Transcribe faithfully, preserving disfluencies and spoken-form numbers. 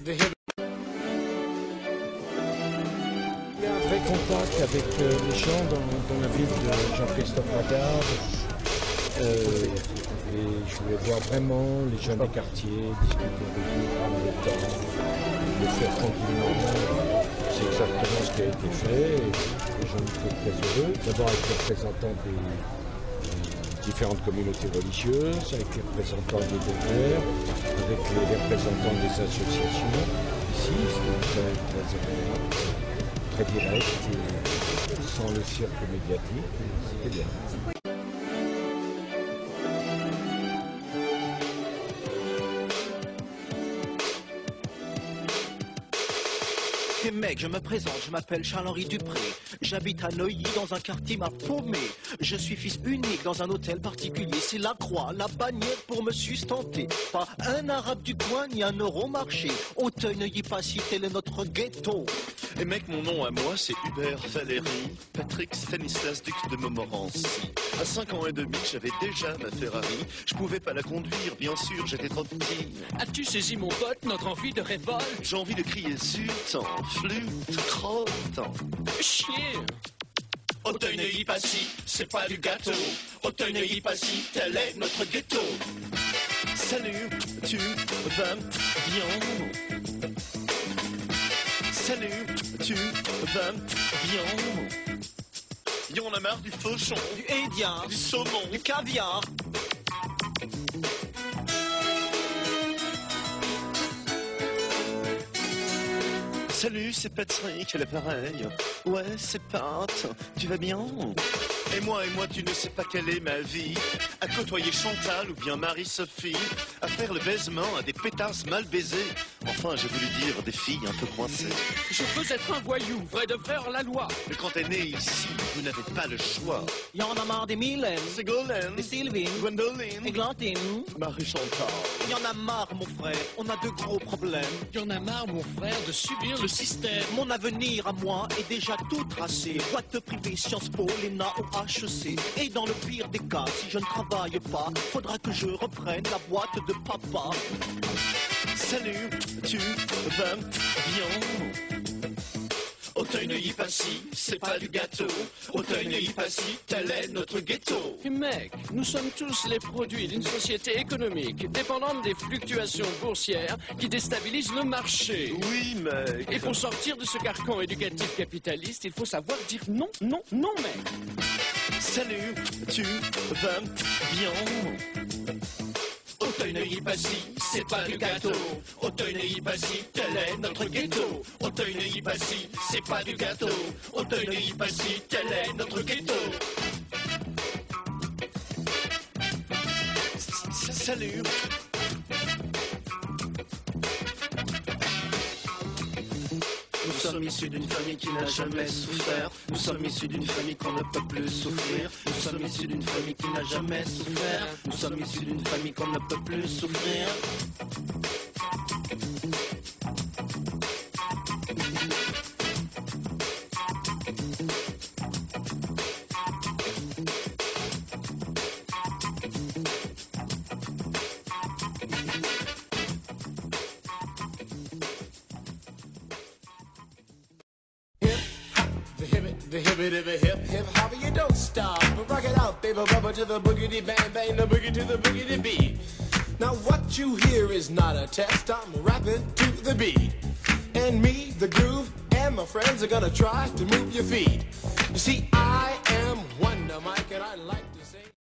Il y a un vrai contact avec euh, les gens dans, dans la ville de Jean-Christophe Lagarde. Euh, et je voulais voir vraiment les jeunes des quartiers, discuter avec eux, prendre le temps, le faire tranquillement. C'est exactement ce qui a été fait et les gens étaient très heureux. D'abord avec les représentants des, des différentes communautés religieuses, avec les représentants des dockers, avec les, les représentants des associations. Ici, c'était très, très agréable, très direct, et sans le cirque médiatique, c'était bien. Et mec, je me présente, je m'appelle Charles-Henri Dupré. J'habite à Neuilly dans un quartier m'a paumé. Je suis fils unique dans un hôtel particulier. C'est la croix, la bannière pour me sustenter. Pas un arabe du coin ni un euro marché. Auteuil-Neuilly-Passy, tel est notre ghetto. Et mec, mon nom à moi, c'est Hubert Valéry, Patrick Stanislas, duc de Montmorency. À cinq ans et demi, j'avais déjà ma Ferrari. Je pouvais pas la conduire, bien sûr, j'étais trop petit. As-tu saisi, mon pote, notre envie de révolte? J'ai envie de crier zut, flûte, crotte. Chier! Auteuil-Neuilly-Passy, c'est pas du gâteau. Auteuil-Neuilly-Passy, tel est notre ghetto. Salut, tu vas bien? Salut, tu vas bien? Y'en a marre du fauchon, Du hédien, du saumon, du caviar. Salut, c'est Patrick à l'appareil. Ouais, c'est Pat, tu vas bien? Et moi, et moi, tu ne sais pas quelle est ma vie. À côtoyer Chantal ou bien Marie-Sophie. À faire le baisement à des pétards mal baisés. Enfin, j'ai voulu dire des filles un peu coincées. Je veux être un voyou, vrai de vrai hors la loi. Mais quand t'es né ici, vous n'avez pas le choix. Y en a marre des Mylène, Ségolène, des Sylvine, Gwendoline, Églantine. Marie-Chantal. Y en a marre, mon frère, on a de gros problèmes. Y en a marre, mon frère, de subir le système. Mon avenir à moi est déjà tout tracé. Boîte privée, Sciences Po, l'E N A ou H E C. Et dans le pire des cas, si je ne travaille pas, faudra que je reprenne la boîte de papa. Salut, tu vas bien? Auteuil-Neuilly-Passy, c'est pas du gâteau. Auteuil-Neuilly-Passy, tel est notre ghetto. Et mec, nous sommes tous les produits d'une société économique dépendante des fluctuations boursières qui déstabilisent le marché. Oui, mec. Et pour sortir de ce carcan éducatif capitaliste, il faut savoir dire non, non, non, mec. Salut, tu vas bien? Auteuil-Neuilly-Passy, c'est pas du gâteau. Auteuil-Neuilly-Passy, tel est notre ghetto. Auteuil-Neuilly-Passy, c'est pas du gâteau. Auteuil-Neuilly-Passy, tel est notre ghetto. Salut. Nous sommes issus d'une famille qui n'a jamais souffert. Nous sommes issus d'une famille qu'on ne peut plus souffrir. Nous sommes issus d'une famille qui n'a jamais souffert. Nous sommes issus d'une famille qu'on ne peut plus souffrir. The hippie to the hip hip hopper, you don't stop. But rock it out, baby, rubber to the boogity bang bang, the boogie to the boogity beat. Now what you hear is not a test. I'm rapping to the beat, and me, the groove, and my friends are gonna try to move your feet. You see, I